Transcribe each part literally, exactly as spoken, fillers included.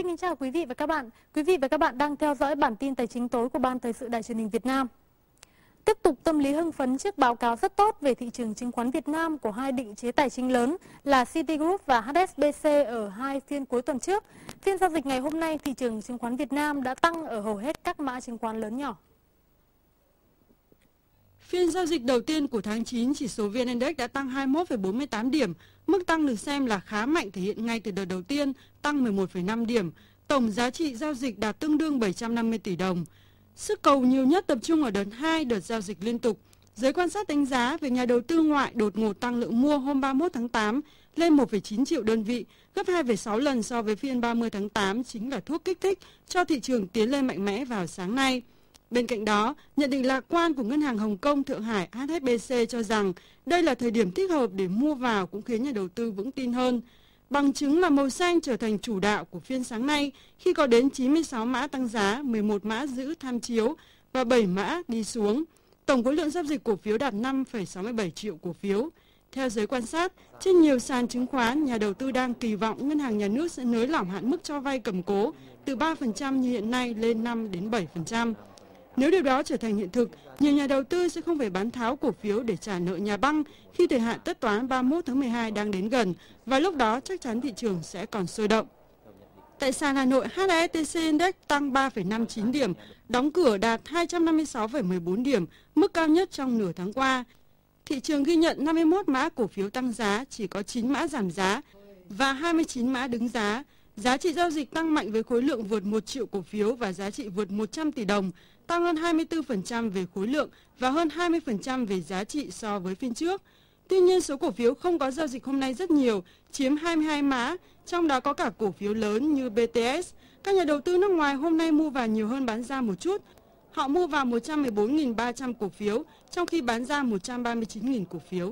Xin kính chào quý vị và các bạn. Quý vị và các bạn đang theo dõi bản tin tài chính tối của Ban Thời sự Đài Truyền hình Việt Nam. Tiếp tục tâm lý hưng phấn trước báo cáo rất tốt về thị trường chứng khoán Việt Nam của hai định chế tài chính lớn là Citigroup và hát ét bê xê ở hai phiên cuối tuần trước. Phiên giao dịch ngày hôm nay, thị trường chứng khoán Việt Nam đã tăng ở hầu hết các mã chứng khoán lớn nhỏ. Phiên giao dịch đầu tiên của tháng chín, chỉ số vê en Index đã tăng hai mươi mốt phẩy bốn mươi tám điểm. Mức tăng được xem là khá mạnh, thể hiện ngay từ đợt đầu tiên, tăng mười một phẩy năm điểm. Tổng giá trị giao dịch đạt tương đương bảy trăm năm mươi tỷ đồng. Sức cầu nhiều nhất tập trung ở đợt hai, đợt giao dịch liên tục. Giới quan sát đánh giá về nhà đầu tư ngoại đột ngột tăng lượng mua hôm ba mươi mốt tháng tám lên một phẩy chín triệu đơn vị, gấp hai phẩy sáu lần so với phiên ba mươi tháng tám, chính là thuốc kích thích cho thị trường tiến lên mạnh mẽ vào sáng nay. Bên cạnh đó, nhận định lạc quan của Ngân hàng Hồng Kông Thượng Hải hát ét bê xê cho rằng đây là thời điểm thích hợp để mua vào cũng khiến nhà đầu tư vững tin hơn. Bằng chứng là màu xanh trở thành chủ đạo của phiên sáng nay khi có đến chín mươi sáu mã tăng giá, mười một mã giữ tham chiếu và bảy mã đi xuống. Tổng khối lượng giao dịch cổ phiếu đạt năm phẩy sáu mươi bảy triệu cổ phiếu. Theo giới quan sát, trên nhiều sàn chứng khoán, nhà đầu tư đang kỳ vọng Ngân hàng Nhà nước sẽ nới lỏng hạn mức cho vay cầm cố từ ba phần trăm như hiện nay lên năm đến bảy phần trăm. Nếu điều đó trở thành hiện thực, nhiều nhà đầu tư sẽ không phải bán tháo cổ phiếu để trả nợ nhà băng khi thời hạn tất toán ba mươi mốt tháng mười hai đang đến gần, và lúc đó chắc chắn thị trường sẽ còn sôi động. Tại sàn Hà Nội, hát ét bê xê Index tăng ba phẩy năm mươi chín điểm, đóng cửa đạt hai trăm năm mươi sáu phẩy mười bốn điểm, mức cao nhất trong nửa tháng qua. Thị trường ghi nhận năm mươi mốt mã cổ phiếu tăng giá, chỉ có chín mã giảm giá và hai mươi chín mã đứng giá. Giá trị giao dịch tăng mạnh với khối lượng vượt một triệu cổ phiếu và giá trị vượt một trăm tỷ đồng, tăng hơn hai mươi tư phần trăm về khối lượng và hơn hai mươi phần trăm về giá trị so với phiên trước. Tuy nhiên, số cổ phiếu không có giao dịch hôm nay rất nhiều, chiếm hai mươi hai mã, trong đó có cả cổ phiếu lớn như bê tê ét. Các nhà đầu tư nước ngoài hôm nay mua vào nhiều hơn bán ra một chút. Họ mua vào một trăm mười bốn nghìn ba trăm cổ phiếu, trong khi bán ra một trăm ba mươi chín nghìn cổ phiếu.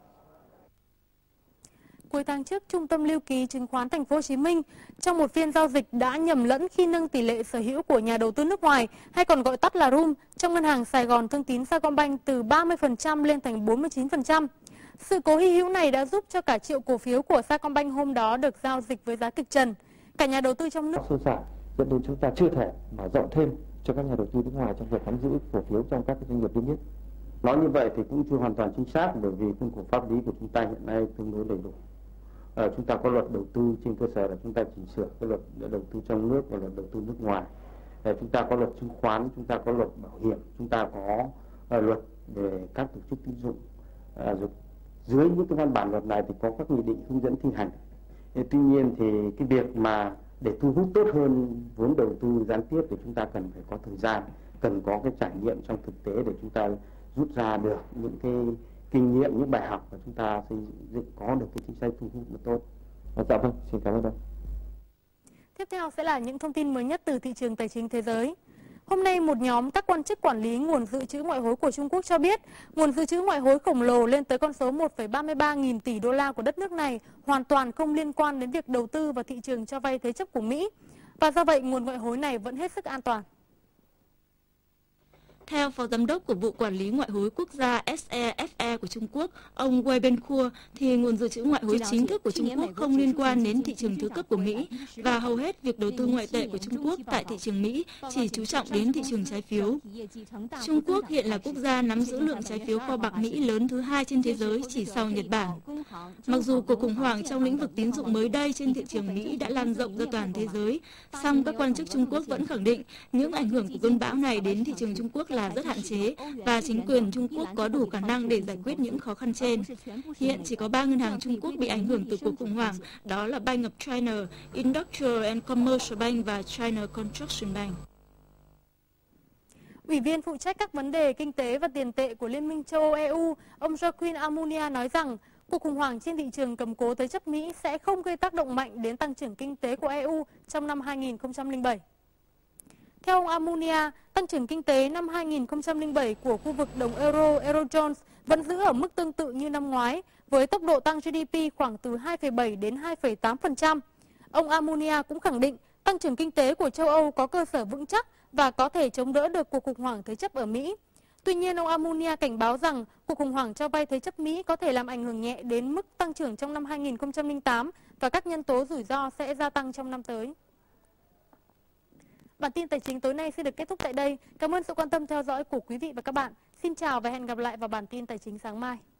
Cuối tháng trước, Trung tâm Lưu ký Chứng khoán Thành phố Hồ Chí Minh trong một phiên giao dịch đã nhầm lẫn khi nâng tỷ lệ sở hữu của nhà đầu tư nước ngoài, hay còn gọi tắt là room, trong ngân hàng Sài Gòn Thương tín Sacombank từ ba mươi phần trăm lên thành bốn mươi chín phần trăm. Sự cố hy hữu này đã giúp cho cả triệu cổ phiếu của Sacombank hôm đó được giao dịch với giá kịch trần. Cả nhà đầu tư trong nước sơ sài dẫn đến chúng ta chưa thể mở rộng thêm cho các nhà đầu tư nước ngoài trong việc nắm giữ cổ phiếu trong các doanh nghiệp niêm yết. Nói như vậy thì cũng chưa hoàn toàn chính xác, bởi vì khuôn khổ pháp lý của chúng ta hiện nay tương đối đầy đủ. À, chúng ta có luật đầu tư, trên cơ sở là chúng ta chỉnh sửa cái luật đầu tư trong nước và luật đầu tư nước ngoài. À, chúng ta có luật chứng khoán, chúng ta có luật bảo hiểm, chúng ta có à, luật về các tổ chức tín dụng. À, rồi dưới những cái văn bản luật này thì có các nghị định hướng dẫn thi hành. À, tuy nhiên thì cái việc mà để thu hút tốt hơn vốn đầu tư gián tiếp thì chúng ta cần phải có thời gian, cần có cái trải nghiệm trong thực tế để chúng ta rút ra được những cái kinh nghiệm, những bài học và chúng ta xây dựng có được cái chính sách thu hút nó tốt. Dạ vâng, xin cảm ơn ông. Tiếp theo sẽ là những thông tin mới nhất từ thị trường tài chính thế giới. Hôm nay, một nhóm các quan chức quản lý nguồn dự trữ ngoại hối của Trung Quốc cho biết nguồn dự trữ ngoại hối khổng lồ lên tới con số một phẩy ba mươi ba nghìn tỷ đô la của đất nước này hoàn toàn không liên quan đến việc đầu tư vào thị trường cho vay thế chấp của Mỹ. Và do vậy, nguồn ngoại hối này vẫn hết sức an toàn. Theo Phó Giám đốc của Vụ Quản lý Ngoại hối Quốc gia ét e ép e của Trung Quốc, ông Wei Benkhua, thì nguồn dự trữ ngoại hối chính thức của Trung Quốc không liên quan đến thị trường thứ cấp của Mỹ, và hầu hết việc đầu tư ngoại tệ của Trung Quốc tại thị trường Mỹ chỉ chú trọng đến thị trường trái phiếu. Trung Quốc hiện là quốc gia nắm giữ lượng trái phiếu kho bạc Mỹ lớn thứ hai trên thế giới, chỉ sau Nhật Bản. Mặc dù cuộc khủng hoảng trong lĩnh vực tín dụng mới đây trên thị trường Mỹ đã lan rộng ra toàn thế giới, song các quan chức Trung Quốc vẫn khẳng định những ảnh hưởng của cơn bão này đến thị trường Trung Quốc là rất hạn chế, và chính quyền Trung Quốc có đủ khả năng để giải quyết những khó khăn trên. Hiện chỉ có ba ngân hàng Trung Quốc bị ảnh hưởng từ cuộc khủng hoảng, đó là Bank of China, Industrial and Commercial Bank và China Construction Bank. Ủy viên phụ trách các vấn đề kinh tế và tiền tệ của Liên minh châu Âu e u, ông Joaquin Almunia nói rằng cuộc khủng hoảng trên thị trường cầm cố thế chấp Mỹ sẽ không gây tác động mạnh đến tăng trưởng kinh tế của e u trong năm hai nghìn không trăm lẻ bảy. Theo ông Almunia, tăng trưởng kinh tế năm hai nghìn không trăm lẻ bảy của khu vực đồng euro Eurozone vẫn giữ ở mức tương tự như năm ngoái, với tốc độ tăng giê đê pê khoảng từ hai phẩy bảy đến hai phẩy tám phần trăm. Ông Almunia cũng khẳng định tăng trưởng kinh tế của châu Âu có cơ sở vững chắc và có thể chống đỡ được cuộc khủng hoảng thế chấp ở Mỹ. Tuy nhiên, ông Almunia cảnh báo rằng cuộc khủng hoảng cho vay thế chấp Mỹ có thể làm ảnh hưởng nhẹ đến mức tăng trưởng trong năm hai nghìn không trăm lẻ tám và các nhân tố rủi ro sẽ gia tăng trong năm tới. Bản tin tài chính tối nay xin được kết thúc tại đây. Cảm ơn sự quan tâm theo dõi của quý vị và các bạn. Xin chào và hẹn gặp lại vào bản tin tài chính sáng mai.